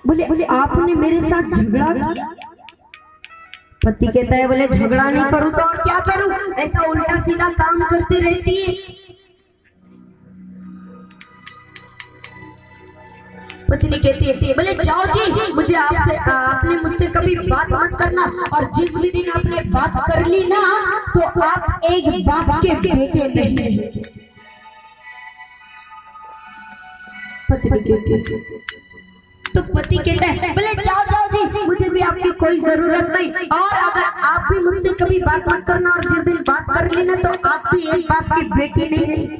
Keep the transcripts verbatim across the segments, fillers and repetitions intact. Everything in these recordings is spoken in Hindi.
बोले बोले आपने मेरे साथ झगड़ा किया। पति कहता है बोले झगड़ा नहीं करूं तो और क्या करूं, ऐसा उल्टा सीधा काम करती रहती है। पत्नी कहती है बोले जाओ जी, मुझे आपसे आपने मुझसे कभी बात मत करना, और जिस भी दिन आपने बात कर ली ना तो आप एक बाप के बेटे नहीं है। पत्नी कहती है, तो पति कहता है बोले जाओ जाओ जी, मुझे भी आपकी कोई जरूरत नहीं, और अगर आप भी मुझसे कभी बात मत करना, और जिस दिन बात कर ली ना तो आप भी एक बाप की बेटी नहीं है।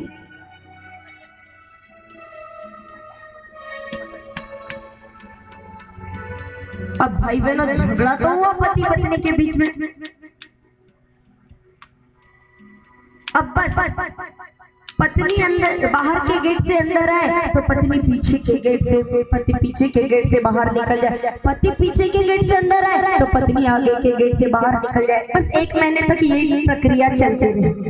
अब भाई बहनों झगड़ा तो हुआ पति पत्नी के बीच में। अब बस पत्नी अंदर बाहर के गेट से अंदर आए तो पत्नी पीछे के गेट से, पति पीछे के गेट से बाहर निकल जाए, पति पीछे के गेट से अंदर आए तो पत्नी आगे के गेट से बाहर निकल जाए। बस एक महीने तक यही प्रक्रिया चलती रही।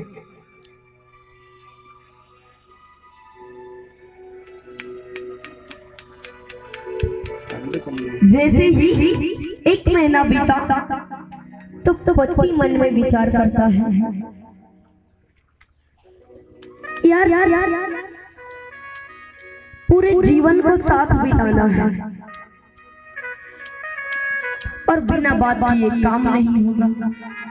जैसे ही एक महीना बीता तो पति मन में विचार करता है, यार यार यार पूरे जीवन को साथ बिताना है और बिना बात किए काम नहीं होगा।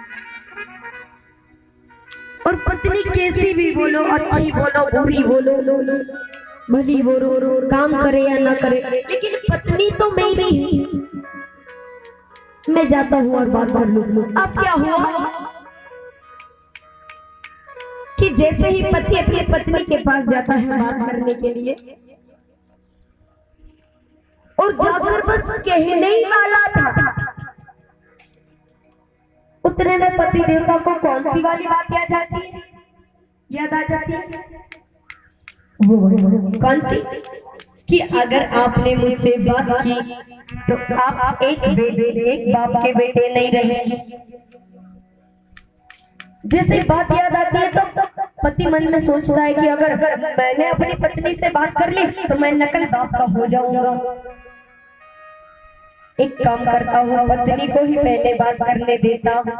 और पत्नी कैसी भी बोलो, अच्छी बोलो बुरी बोलो, भली बोलो, काम करे या ना करे, लेकिन पत्नी तो मेरी है। मैं जाता हूँ और बात कर लूँ। अब क्या हुआ कि जैसे ही पति अपनी पत्नी के पास जाता है बात करने के लिए, और जाकर बस कहने ही वाला था, उतने में पति देवता को कौन सी वाली बात याद आती है, याद आ जाती है वो कौन सी, कि अगर आपने मुझसे बात की तो आप एक बेटे एक बाप के बेटे नहीं रहेंगे। जैसे बात याद आती है तो पति मन में सोचता है कि अगर मैंने अपनी पत्नी से बात कर ली तो मैं नकल बाप का हो जाऊंगा। एक काम करता हूँ, पत्नी को ही पहले बात करने देता हूँ।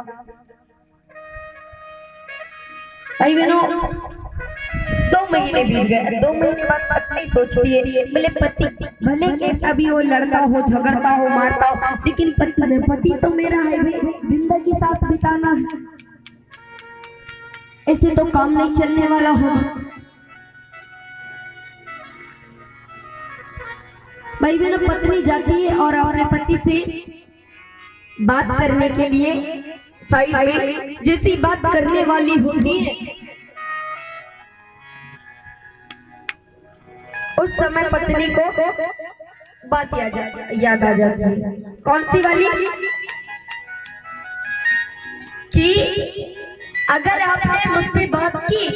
भाई बहनों दो महीने बीत गए। दो महीने बाद पत्नी सोचती है बोले पति भले कैसा भी हो, लड़ता हो, झगड़ता हो, मारता हो, लेकिन पति पति तो मेरा है, जिंदगी साथ बिताना है, ऐसे तो काम नहीं चलने वाला होगा। भाई बहनों पत्नी जाती है और अपने पति से बात करने के लिए साइड में जैसी बात करने वाली होती है, उस समय पत्नी को बात याद याद आ जाती है। कौन सी वाली, कि अगर आपने मुझसे बात की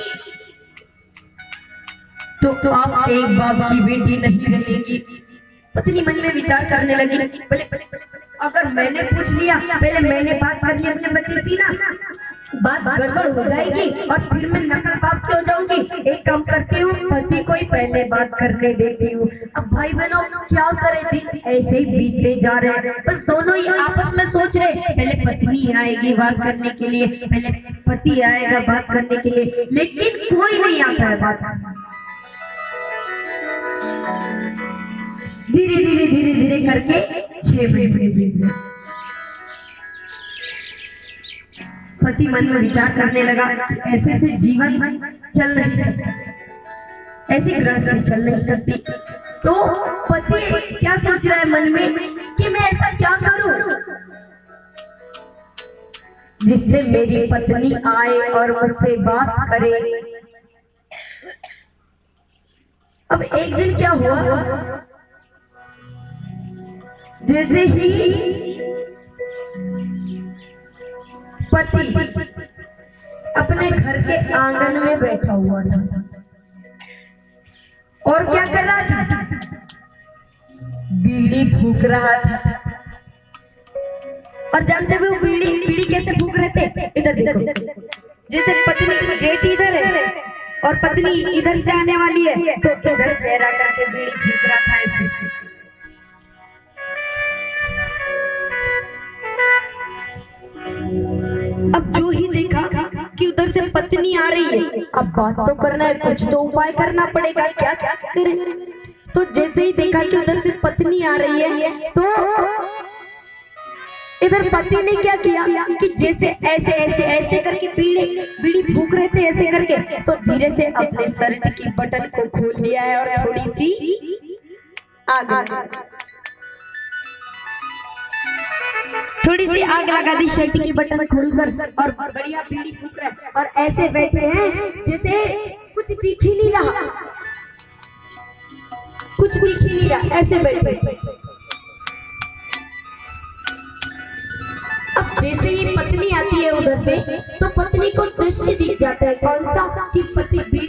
तो, तो आप एक बाप की बेटी नहीं रहेंगी। पत्नी मन में विचार करने लगी, पहले अगर मैंने पूछ लिया, पहले मैंने बात कर ली अपने पति से ना, बात गड़बड़ हो जाएगी और फिर मैं नकल बाप की हो जाऊंगी। एक काम करती हूँ, पति को ही पहले बात करने देती हूँ। अब भाई बहनों क्या करे, दिन ऐसे ही बीतते जा रहे हैं। बस दोनों ही आपस में सोच रहे, पहले पत्नी आएगी बात करने के लिए, पहले पति आएगा बात करने के लिए, लेकिन कोई नहीं आता है बात। धीरे धीरे धीरे धीरे करके छह महीने बीत गए। पति मन में विचार करने लगा ऐसे से जीवन चल नहीं सकता, ऐसी गृहस्थी चल नहीं सकती। तो पति क्या सोच रहा है मन में कि मैं ऐसा क्या करूं जिससे मेरी पत्नी आए और मुझसे बात करे। अब एक दिन क्या हुआ, जैसे ही पति अपने घर के आंगन में बैठा हुआ था और क्या कर रहा था, बीड़ी फूंक रहा था। और जानते हो वो बीड़ी बीड़ी कैसे फूंक रहे थे, इधर देखो, जैसे पत्नी गेट इधर है और पत्नी इधर से आने वाली है तो इधर चेहरा करके बीड़ी फूंक रहा था ऐसे। अब जो ही देखा कि उधर से पत्नी आ रही है, अब बात तो करना है, कुछ तो उपाय करना पड़ेगा, क्या क्या करें। तो जैसे ही देखा कि उधर से पत्नी आ रही है, तो इधर पति ने क्या किया कि जैसे ऐसे ऐसे ऐसे करके बीड़ी बीड़ी फूक रहे थे ऐसे करके, तो धीरे से अपने शर्ट की बटन को खोल लिया है और थोड़ी सी आग थोड़ी सी आग लगा दी शर्ट की बटन खोलकर, और बढ़िया बीड़ी फूक रहा है और ऐसे बैठे हैं जैसे कुछ दिख ही नहीं रहा, कुछ दिख ही नहीं रहा, ऐसे बैठे। अब जैसे ही पत्नी आती है उधर से, तो पत्नी को दृश्य दिख जाता है, कौन सा कि पति